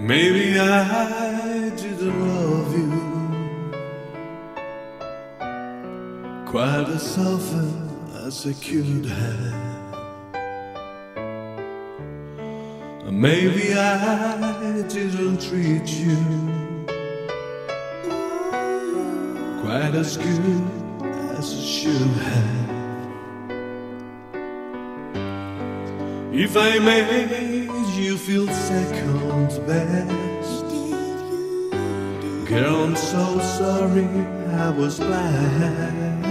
Maybe I didn't love you quite as often as I could have. Maybe I didn't treat you quite as good as I should have. If I made you feel second best, girl, I'm so sorry I was blind.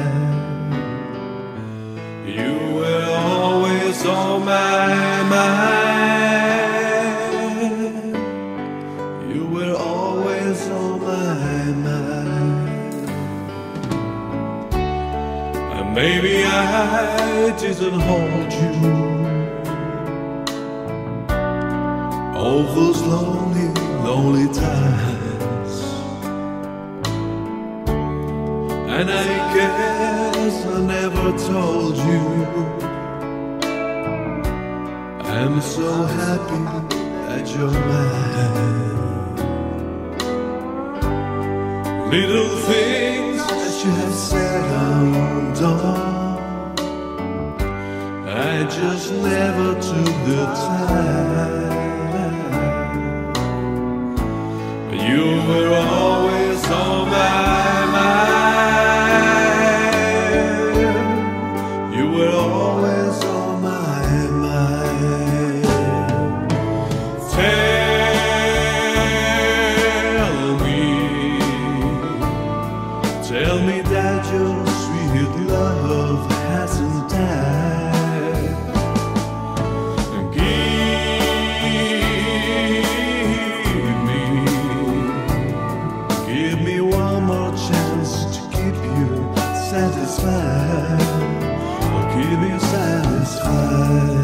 You were always on my mind. You were always on my mind. And maybe I didn't hold you all those lonely, lonely times. And I guess I never told you I'm so happy that you're mine. Little things that you have said and done, I just never took the time. You were always on my mind. You were always on my mind. Tell me that your sweet love hasn't died. Give me one more chance to keep you satisfied. I'll keep you satisfied.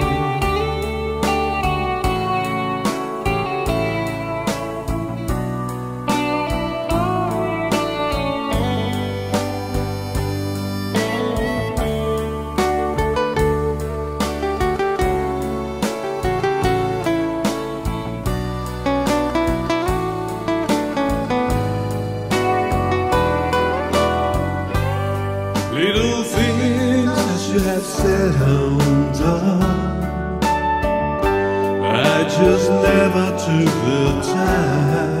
Little things that you have said and done, I just never took the time.